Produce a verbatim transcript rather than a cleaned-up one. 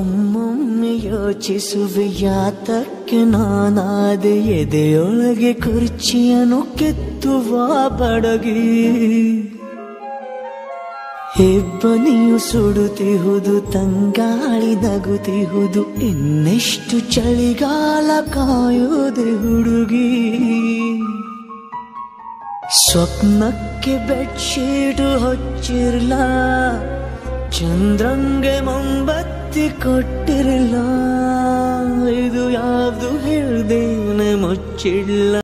ಒಮ್ಮೊಮ್ಮೆ ಯೋಚಿಸುವೆ ಯಾತಕ್ಕೆ ನಾನಾದೆ ಎದೆಯೊಳಗೆ ಕುರ್ಚಿಯನ್ನು ಕೆತ್ತುವ ಬಡಗಿ. ಹೆಬ್ಬನಿಯು ಸುಡುತ್ತಿಹುದು ತಂಗಾಳಿ ನಗುತ್ತಿಹುದು ಇನ್ನೆಷ್ಟು ಚಳಿಗಾಲ ಕಾಯೋದೆ ಹುಡುಗಿ. ಸ್ವಪ್ನಕ್ಕೆ ಬೆಡ್ಶೀಟು ಹೊಚ್ಚಿರ್ಲ ಚಂದ್ರಂಗೆ ಮೊಂಬತ್ತಿ ಕೊಟ್ಟಿರಲ್ಲ ಇದು ಯಾವ್ದು ಹೇಳ್ದೇನೆ ಮುಚ್ಚಿಡ್ಲ.